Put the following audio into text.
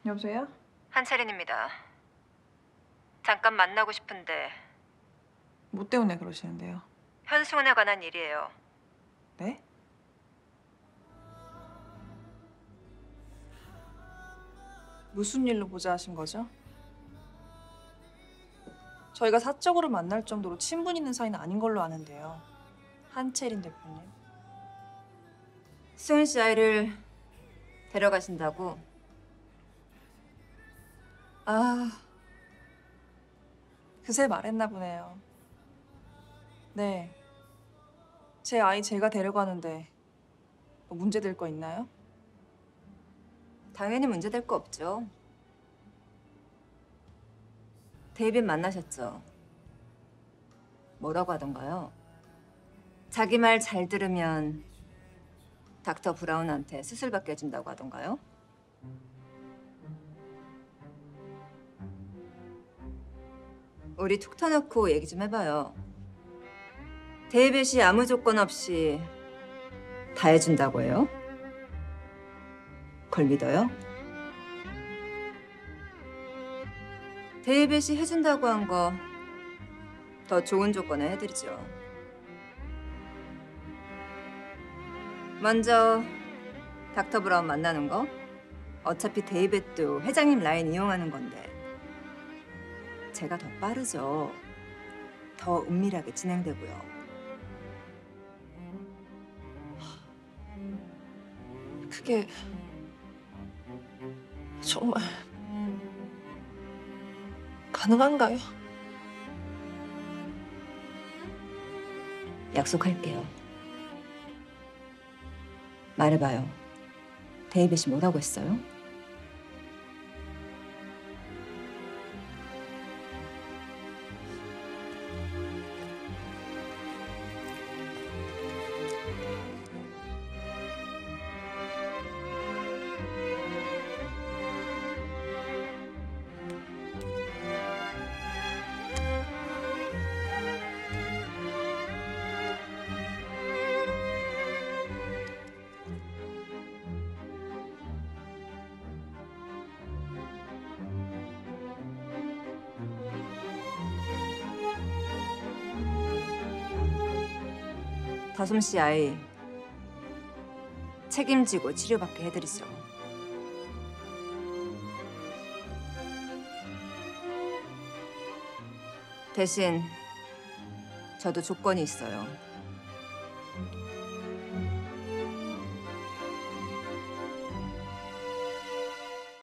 여보세요? 한채린입니다. 잠깐 만나고 싶은데 뭐 때문에 그러시는데요? 현승훈에 관한 일이에요. 네? 무슨 일로 보자 하신 거죠? 저희가 사적으로 만날 정도로 친분 있는 사이는 아닌 걸로 아는데요. 한채린 대표님. 승훈 씨 아이를 데려가신다고? 아, 그새 말했나 보네요. 네. 제 아이 제가 데려가는데 뭐 문제될 거 있나요? 당연히 문제될 거 없죠. 데이빗 만나셨죠? 뭐라고 하던가요? 자기 말 잘 들으면 닥터 브라운한테 수술받게 해준다고 하던가요? 우리 툭 터놓고 얘기 좀 해봐요. 데이빗이 아무 조건 없이 다 해준다고 해요? 그걸 믿어요? 데이빗이 해준다고 한 거 더 좋은 조건에 해드리죠. 먼저 닥터 브라운 만나는 거. 어차피 데이빗도 회장님 라인 이용하는 건데 제가 더 빠르죠. 더 은밀하게 진행되고요. 그게 정말 가능한가요? 약속할게요. 말해봐요. 데이빗이 뭐라고 했어요? 다솜 씨 아이 책임지고 치료받게 해드리죠. 대신 저도 조건이 있어요.